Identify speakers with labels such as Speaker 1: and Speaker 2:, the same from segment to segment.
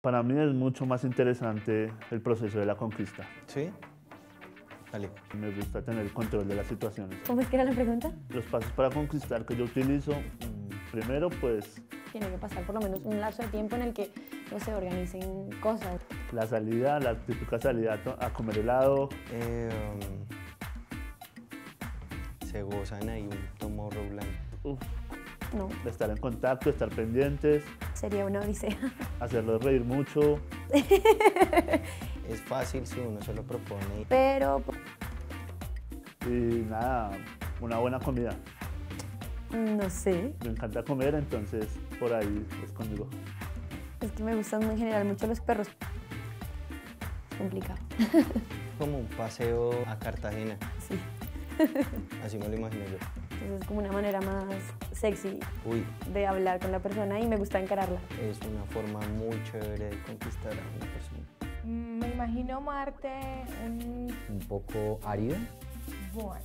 Speaker 1: Para mí es mucho más interesante el proceso de la conquista.
Speaker 2: ¿Sí? Dale.
Speaker 1: Me gusta tener el control de las situaciones.
Speaker 3: ¿Cómo es que era la pregunta?
Speaker 1: Los pasos para conquistar que yo utilizo, primero pues
Speaker 3: Tiene que pasar por lo menos un lapso de tiempo en el que no se organicen cosas.
Speaker 1: la salida, la típica salida a comer helado,
Speaker 2: Se gozan ahí un tomorrowland.
Speaker 1: uf,
Speaker 3: No,
Speaker 1: de estar en contacto, estar pendientes,
Speaker 3: sería una odisea.
Speaker 1: hacerlos reír mucho.
Speaker 2: Es fácil si uno se lo propone.
Speaker 3: Pero
Speaker 1: Y nada, una buena comida.
Speaker 3: no sé,
Speaker 1: Me encanta comer, entonces por ahí es conmigo.
Speaker 3: es que me gustan en general mucho los perros. Es complicado.
Speaker 2: Como un paseo a Cartagena.
Speaker 3: Sí.
Speaker 2: Así me lo imagino yo.
Speaker 3: Entonces es como una manera más sexy
Speaker 2: Uy,
Speaker 3: de hablar con la persona y me gusta encararla.
Speaker 2: es una forma muy chévere de conquistar a una persona.
Speaker 4: Me imagino Marte
Speaker 5: Un poco árida,
Speaker 4: bueno,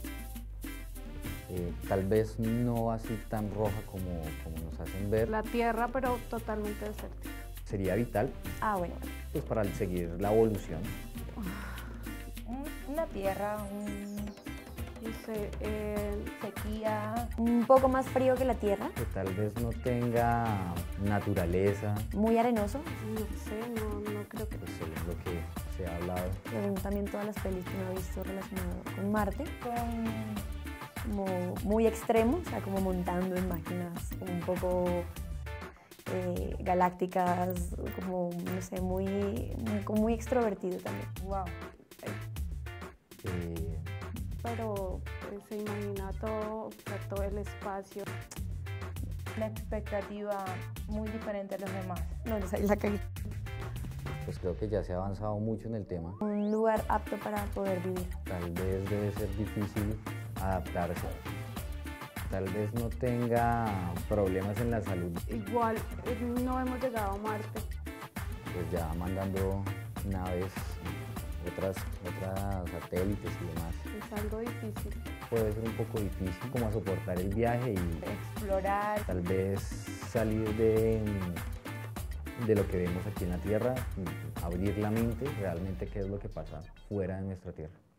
Speaker 5: tal vez no así tan roja como nos hacen ver.
Speaker 6: La Tierra, pero totalmente desértica.
Speaker 5: Sería vital
Speaker 3: Ah, bueno.
Speaker 5: pues, para seguir la evolución.
Speaker 4: una tierra,
Speaker 6: Dice,
Speaker 4: sequía,
Speaker 3: Un poco más frío que la tierra,
Speaker 5: Que tal vez no tenga naturaleza,
Speaker 3: muy arenoso.
Speaker 6: no sé, no creo que...
Speaker 5: pues según lo que se ha hablado.
Speaker 3: Según también todas las pelis que uno ha visto relacionadas con Marte,
Speaker 4: con
Speaker 3: como muy extremo, o sea, como montando en máquinas como un poco galácticas, como, no sé, como muy extrovertido también.
Speaker 4: wow.
Speaker 5: Eh,
Speaker 6: Pero se imagina todo, o sea, todo el espacio.
Speaker 4: Una expectativa muy diferente a los demás.
Speaker 3: No, la cagué.
Speaker 5: pues creo que ya se ha avanzado mucho en el tema.
Speaker 3: Un lugar apto para poder vivir.
Speaker 5: Tal vez debe ser difícil adaptarse. Tal vez no tenga problemas en la salud,
Speaker 6: Igual no hemos llegado a Marte.
Speaker 5: pues ya mandando naves, otras satélites y demás.
Speaker 6: Es algo difícil.
Speaker 5: Puede ser un poco difícil como a soportar el viaje y
Speaker 4: Explorar,
Speaker 5: tal vez salir de lo que vemos aquí en la Tierra, y abrir la mente realmente qué es lo que pasa fuera de nuestra Tierra.